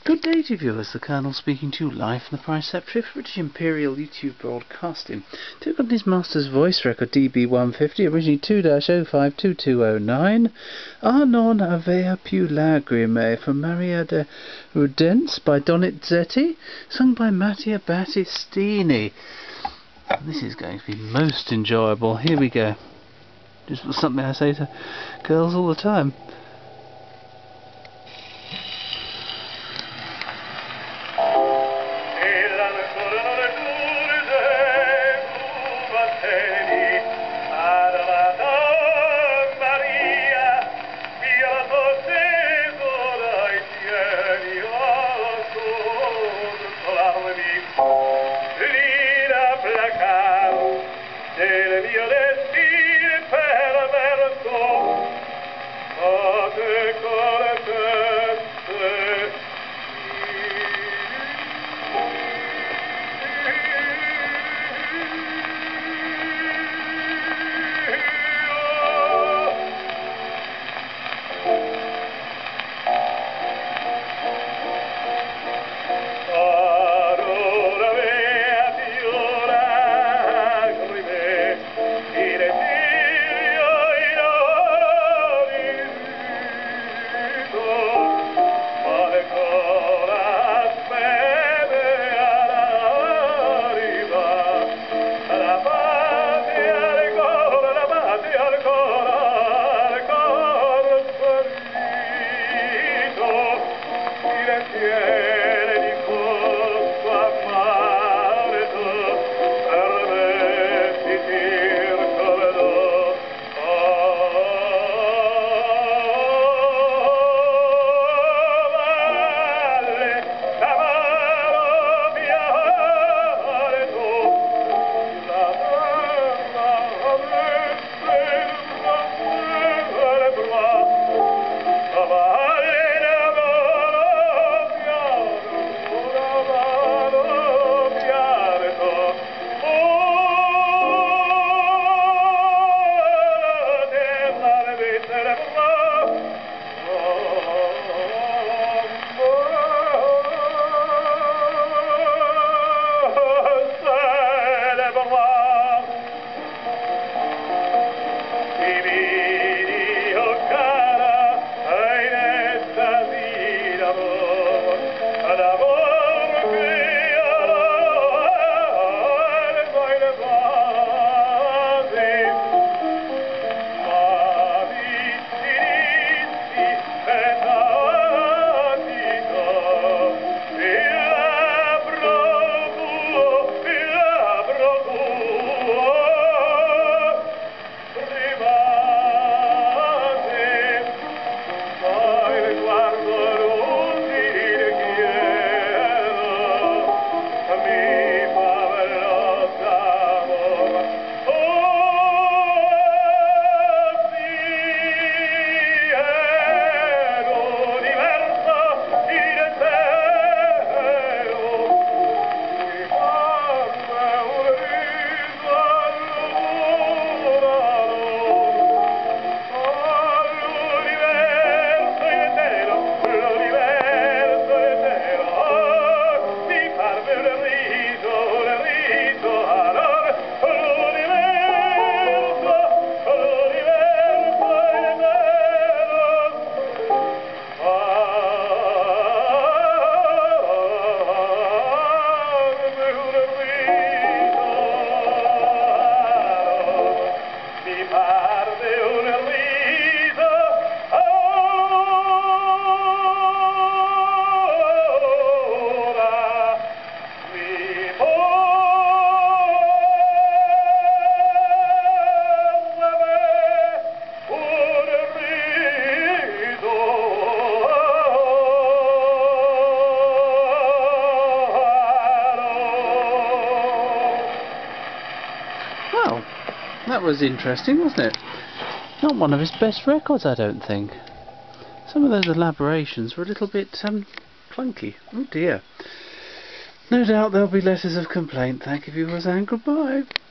Good day to you viewers, the Colonel speaking to you live from the Preceptory of British Imperial YouTube Broadcasting. Took on his master's voice record DB150, originally 2-052209, A non avea più lagrime from Maria de Rudence by Donizetti, sung by Mattia Battistini. This is going to be most enjoyable. Here we go. Just something I say to girls all the time. Well, that was interesting, wasn't it? Not one of his best records, I don't think. Some of those elaborations were a little bit clunky. Oh dear. No doubt there'll be letters of complaint. Thank you, viewers, and goodbye.